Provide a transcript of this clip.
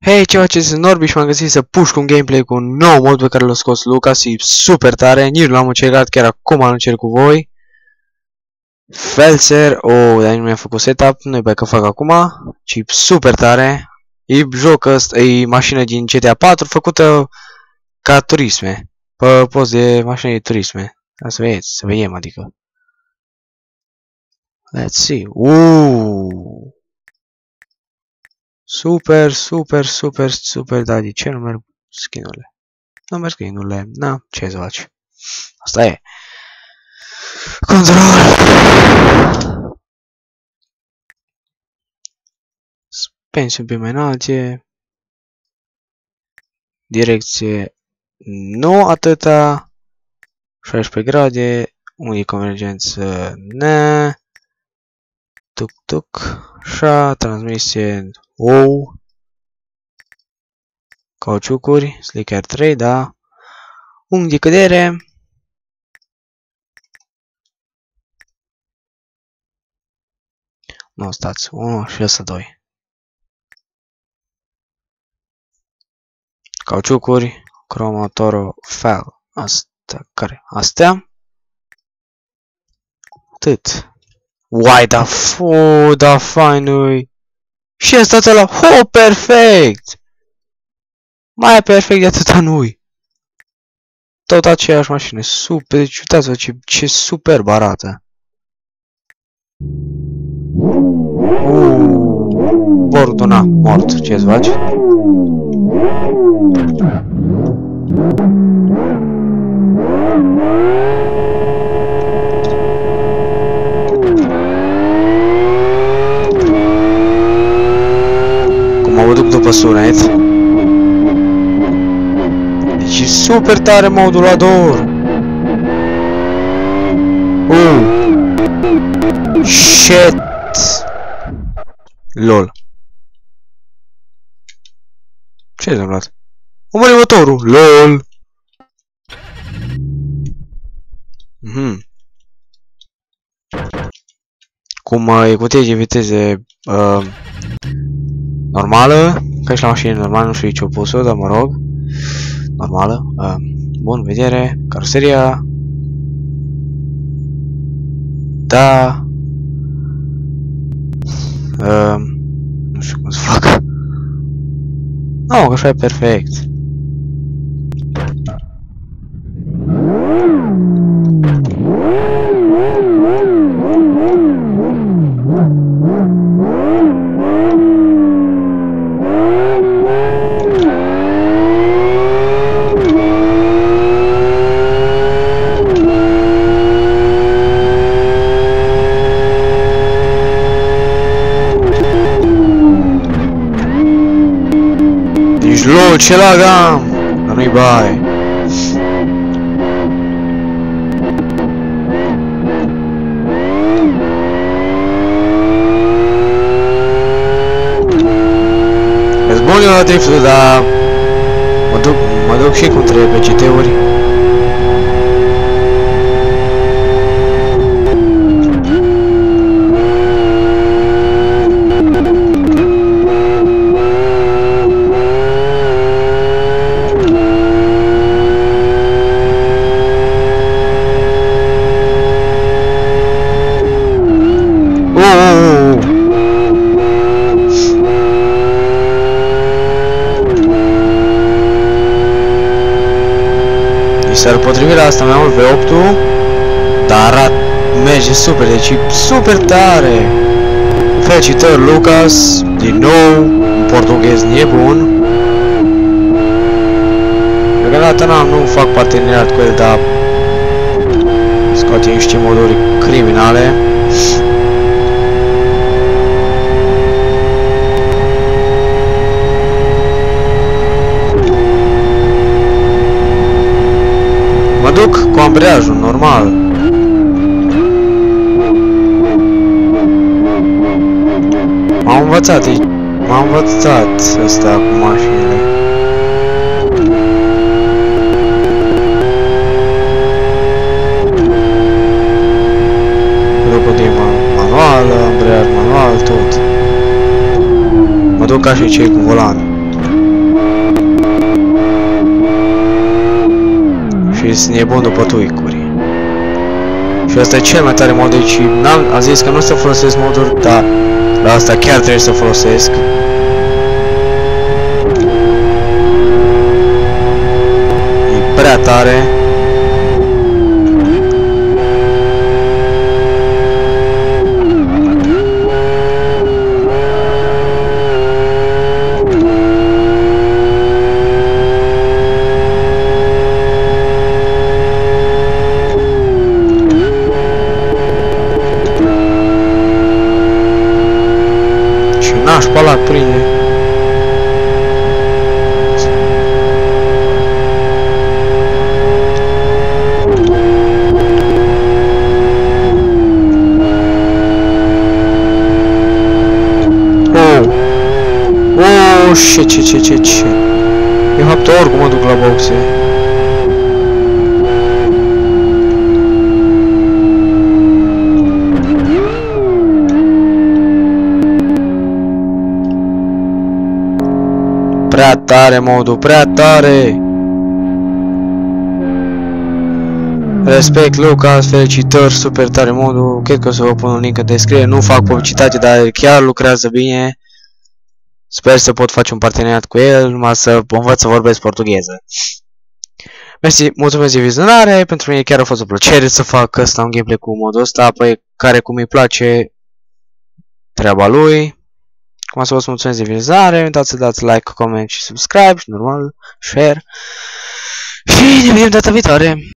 Hei, ce faceți? Sunt Norbi și m-am găsit să pușc un gameplay cu un nou mod pe care l-a scos Lucas. E super tare, nici nu l-am încercat, chiar acum îl încerc cu voi. Felser, dar nu mi-a făcut setup, nu-i bai că fac acum, ci super tare. E joc ăsta, e mașină din GTA 4 făcută ca turisme, pe post de mașină de turisme. Ca să vedeți, să vedem, adică. Let's see. Super, da, de ce nu merg skin-urile? Nu merg skin-urile, na, ce să faci? Asta e. Control! Suspensie un pic mai înalte. Direcție nu atâta. 16 grade. Unii convergență ne. Tuc. Așa, transmisie cauciucuri, slicker 3, da. Unghi de cădere. Nu, stați, 1 și ăsta 2. Cauciucuri, cromatoro, fel. Asta, care? Astea? Atât. Uai, da fain-ui. Și ăsta ăla, perfect! Mai perfect de atâta nu-i. Tot aceeași mașină, super, deci uitați-vă ce superb arată. Bordona, mort, ce-ți faci? Cum mă duc după sunet? Deci e super tare modulador! Shit! LOL. Ce-ai întâmplat? O mări motorul! LOL! Cum e cutie de viteze normală, ca și la mașină normală, nu știu ce-o pus-o, dar mă rog. Normală. Bun, vedere, caroseria. Da. Nu știu cum să fac. Nu, că așa e perfect. LOL, ce lag am! Dar nu-i bai! Ești bun eu la driftul, dar mă duc și cum trebuie pe GT-uri. S-ar potrivi la asta mai mult V8-ul, dar merge super, deci e super tare. Felicitări Lucas, din nou, în portughez nebun. Deocamdată nu fac parteneriat cu el, dar scoate niște moduri criminale. Mă duc cu ambreiajul, normal. M-am învățat ăsta cu mașinile. Crocodil manual, ambreiaj manual, tot. Mă duc ca și cei cu volan. și e bun după tweak-uri. Și asta e cel mai tare mod, deci am zis că nu să folosesc moduri, dar la asta chiar trebuie să folosesc. E prea tare. Nașpa ăla prinde. Oh, shit, ce. De fapt, oricum mă duc la boxe. Prea tare modul, prea tare! Respect Lucas, felicitări, super tare modul. Cred că o să vă pun un link în descriere. Nu fac publicitate, dar chiar lucrează bine. Sper să pot face un parteneriat cu el, numai să învăț să vorbesc portugheză. Mersi, mulțumesc de vizionare. Pentru mine chiar a fost o plăcere să fac ăsta un gameplay cu modul ăsta. Apoi, care cum îi place, treaba lui. Cum să vă mulțumesc de vizionare, uitați să dați like, comment și subscribe și normal, share. Și ne vedem data viitoare!